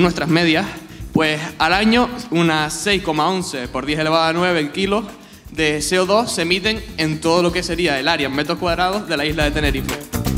según nuestras medias, pues al año unas 6,11 por 10 elevado a 9 kilos de CO2 se emiten en todo lo que sería el área en metros cuadrados de la isla de Tenerife.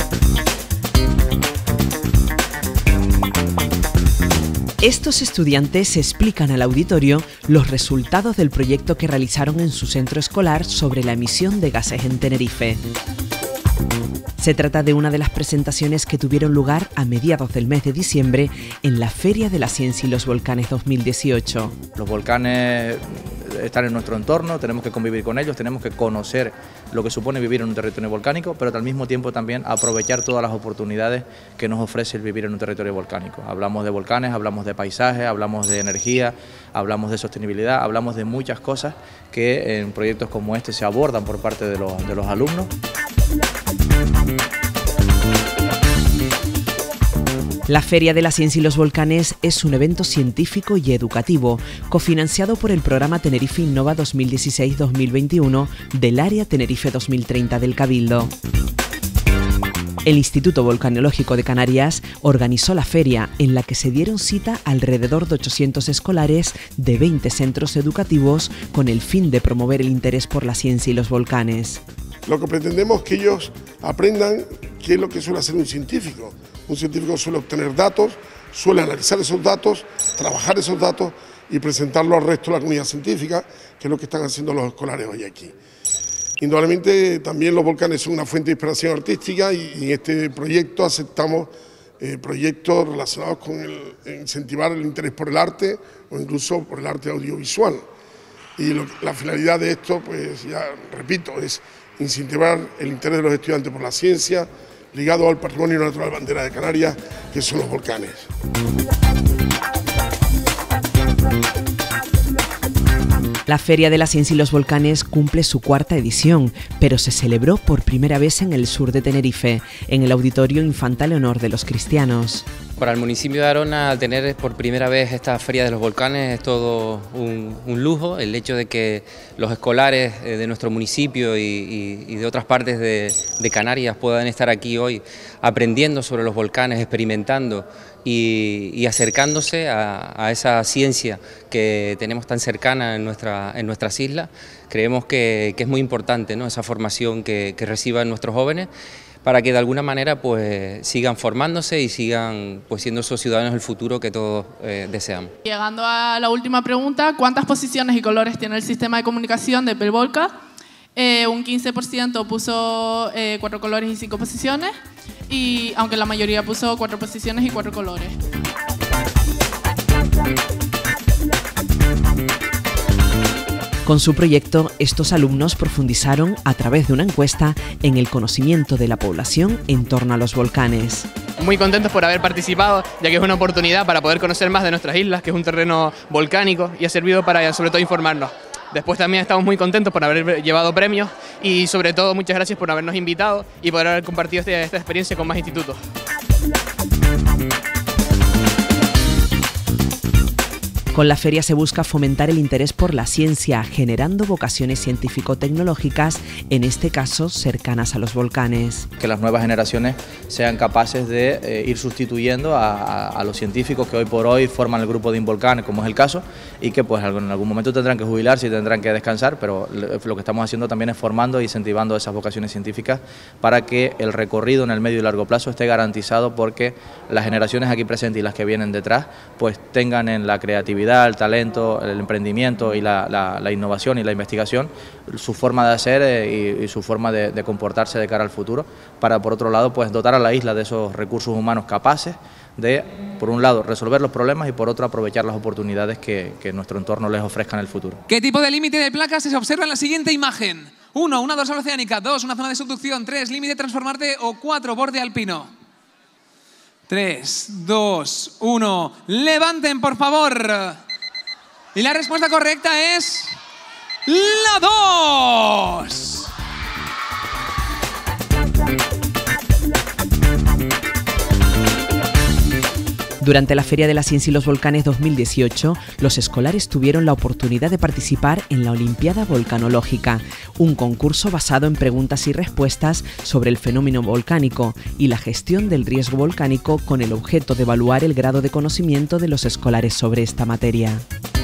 Estos estudiantes explican al auditorio los resultados del proyecto que realizaron en su centro escolar sobre la emisión de gases en Tenerife. Se trata de una de las presentaciones que tuvieron lugar a mediados del mes de diciembre en la Feria de la Ciencia y los Volcanes 2018. Los volcanes están en nuestro entorno, tenemos que convivir con ellos, tenemos que conocer lo que supone vivir en un territorio volcánico, pero al mismo tiempo también aprovechar todas las oportunidades que nos ofrece el vivir en un territorio volcánico. Hablamos de volcanes, hablamos de paisajes, hablamos de energía, hablamos de sostenibilidad, hablamos de muchas cosas que en proyectos como este se abordan por parte de los alumnos. La Feria de la Ciencia y los Volcanes es un evento científico y educativo, cofinanciado por el programa Tenerife Innova 2016-2021 del Área Tenerife 2030 del Cabildo. El Instituto Volcanológico de Canarias organizó la feria, en la que se dieron cita alrededor de 800 escolares de 20 centros educativos con el fin de promover el interés por la ciencia y los volcanes. Lo que pretendemos es que ellos aprendan qué es lo que suele hacer un científico. Un científico suele obtener datos, suele analizar esos datos, trabajar esos datos y presentarlos al resto de la comunidad científica, que es lo que están haciendo los escolares hoy aquí. Indudablemente también los volcanes son una fuente de inspiración artística y en este proyecto aceptamos proyectos relacionados con incentivar el interés por el arte o incluso por el arte audiovisual. Y la finalidad de esto, pues ya repito, es incentivar el interés de los estudiantes por la ciencia, ligado al patrimonio natural bandera de Canarias, que son los volcanes. La Feria de la Ciencia y los Volcanes cumple su cuarta edición, pero se celebró por primera vez en el sur de Tenerife, en el Auditorio Infanta Leonor de los Cristianos. Para el municipio de Arona, tener por primera vez esta Feria de los Volcanes es todo un lujo. El hecho de que los escolares de nuestro municipio y de otras partes de Canarias puedan estar aquí hoy aprendiendo sobre los volcanes, experimentando y acercándose a esa ciencia que tenemos tan cercana en nuestras islas, creemos que es muy importante, ¿no?, esa formación que reciban nuestros jóvenes, para que de alguna manera pues sigan formándose y sigan pues siendo esos ciudadanos del futuro que todos deseamos. Llegando a la última pregunta, ¿cuántas posiciones y colores tiene el sistema de comunicación de Belvolca? Un 15% puso 4 colores y 5 posiciones, y aunque la mayoría puso 4 posiciones y 4 colores. Con su proyecto, estos alumnos profundizaron, a través de una encuesta, en el conocimiento de la población en torno a los volcanes. Muy contentos por haber participado, ya que es una oportunidad para poder conocer más de nuestras islas, que es un terreno volcánico, y ha servido para, sobre todo, informarnos. Después también estamos muy contentos por haber llevado premios y, sobre todo, muchas gracias por habernos invitado y por haber compartido esta experiencia con más institutos. Con la feria se busca fomentar el interés por la ciencia, generando vocaciones científico-tecnológicas, en este caso cercanas a los volcanes. Que las nuevas generaciones sean capaces de ir sustituyendo a los científicos que hoy por hoy forman el grupo de Involcan, como es el caso, y que pues en algún momento tendrán que jubilarse y tendrán que descansar, pero lo que estamos haciendo también es formando e incentivando esas vocaciones científicas para que el recorrido en el medio y largo plazo esté garantizado, porque las generaciones aquí presentes y las que vienen detrás pues tengan en la creatividad, el talento, el emprendimiento y la innovación y la investigación su forma de hacer y su forma de comportarse de cara al futuro, para por otro lado pues dotar a la isla de esos recursos humanos capaces de, por un lado, resolver los problemas y por otro aprovechar las oportunidades que nuestro entorno les ofrezca en el futuro. ¿Qué tipo de límite de placas se observa en la siguiente imagen? 1, una dorsal oceánica. 2, una zona de subducción. 3, límite transformarte. O 4, borde alpino. 3, 2, 1. Levanten, por favor. Y la respuesta correcta es la 2. Durante la Feria de la Ciencia y los Volcanes 2018, los escolares tuvieron la oportunidad de participar en la Olimpiada Volcanológica, un concurso basado en preguntas y respuestas sobre el fenómeno volcánico y la gestión del riesgo volcánico, con el objeto de evaluar el grado de conocimiento de los escolares sobre esta materia.